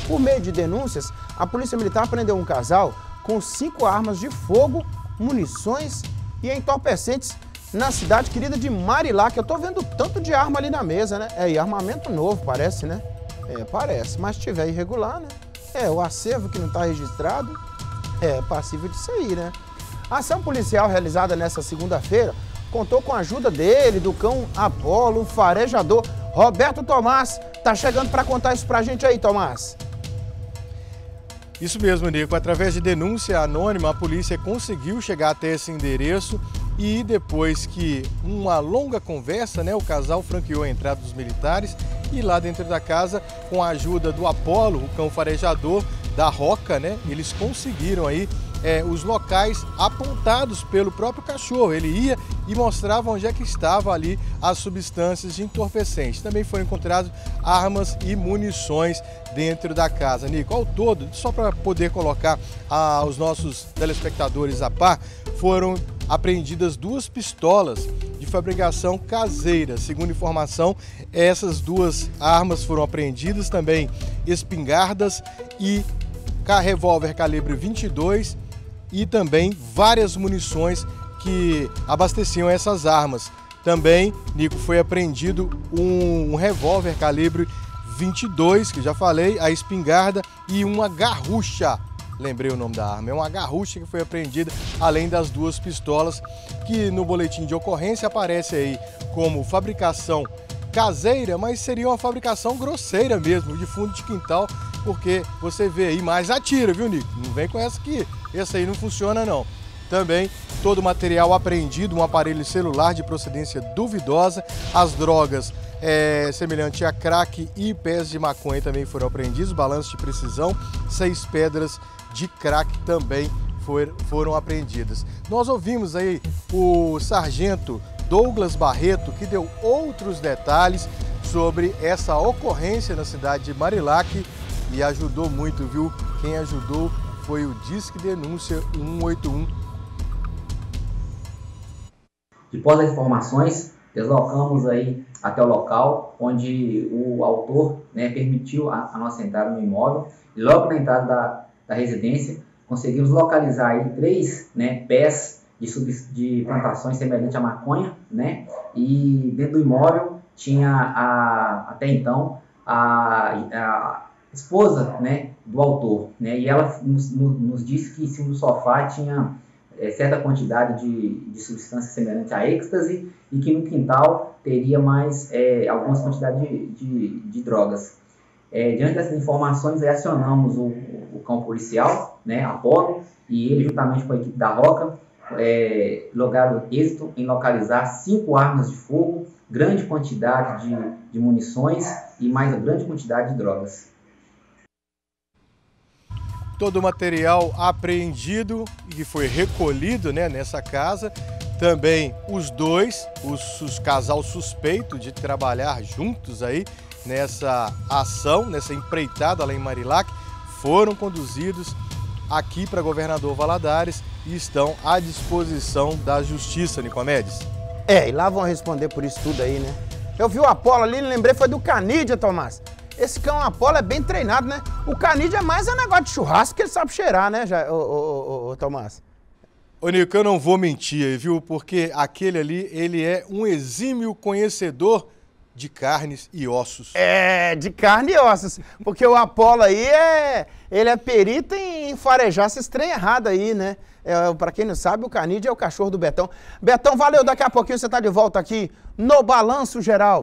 Por meio de denúncias, a Polícia Militar prendeu um casal com 5 armas de fogo, munições e entorpecentes na cidade querida de Marilac. Eu tô vendo tanto de arma ali na mesa, né? E armamento novo, parece, né? Parece, mas se tiver irregular, né? O acervo que não está registrado é passível disso aí, né? A ação policial realizada nessa segunda-feira contou com a ajuda dele, do cão Apolo, o farejador Roberto Tomás. Tá chegando para contar isso pra gente aí, Tomás. Isso mesmo, Nico. Através de denúncia anônima, a polícia conseguiu chegar até esse endereço e depois que uma longa conversa, o casal franqueou a entrada dos militares e lá dentro da casa, com a ajuda do Apolo, o cão farejador da Roca, eles conseguiram aí os locais apontados pelo próprio cachorro. Ele ia e mostrava onde é que estavam ali as substâncias de entorpecentes. Também foram encontradas armas e munições dentro da casa. Nico, ao todo, só para poder colocar os nossos telespectadores a par, foram apreendidas 2 pistolas de fabricação caseira. Segundo informação, essas 2 armas foram apreendidas, também espingardas e revólver calibre 22 e também várias munições que abasteciam essas armas. Também, Nico, foi apreendido um revólver calibre 22, que já falei, a espingarda e uma garrucha. Lembrei o nome da arma, é uma garrucha que foi apreendida, além das 2 pistolas, que no boletim de ocorrência aparece aí como fabricação caseira, mas seria uma fabricação grosseira mesmo, de fundo de quintal, porque você vê aí, mais atira, viu, Nico? Não vem com essa aqui, esse aí não funciona não. Também todo o material apreendido, um aparelho celular de procedência duvidosa, as drogas semelhante a crack e pés de maconha também foram apreendidos, balanço de precisão, 6 pedras de crack também foram apreendidas. Nós ouvimos aí o sargento Douglas Barreto, que deu outros detalhes sobre essa ocorrência na cidade de Marilac e ajudou muito, viu? Quem ajudou foi o Disque Denúncia 181. Depois das informações, deslocamos aí até o local onde o autor permitiu a nossa entrada no imóvel. E logo na entrada da residência, conseguimos localizar aí 3 pés de plantações semelhantes à maconha, E dentro do imóvel tinha até então a esposa, do autor, E ela nos disse que em cima do sofá tinha certa quantidade de substância semelhante a êxtase e que no quintal teria mais algumas quantidades de drogas. Diante dessas informações, acionamos o cão policial, Apolo, e ele, juntamente com a equipe da Roca, lograram êxito em localizar 5 armas de fogo, grande quantidade de munições e mais grande quantidade de drogas. Todo o material apreendido e que foi recolhido nessa casa. Também os casal suspeito de trabalhar juntos aí nessa ação, nessa empreitada lá em Marilac, foram conduzidos aqui para Governador Valadares e estão à disposição da Justiça, Nicomedes. E lá vão responder por isso tudo aí, né? Eu vi o Apolo ali, lembrei, foi do Canidia, Tomás. Esse cão Apolo é bem treinado, né? O Canidia é mais negócio de churrasco que ele sabe cheirar, né, Tomás? Ô, Nico, eu não vou mentir, viu? Porque aquele ali, ele é um exímio conhecedor de carnes e ossos. De carne e ossos. Porque o Apolo aí ele é perito em farejar esses trem errado aí, né? Pra quem não sabe, o Canidia é o cachorro do Betão. Betão, valeu, daqui a pouquinho você tá de volta aqui no Balanço Geral.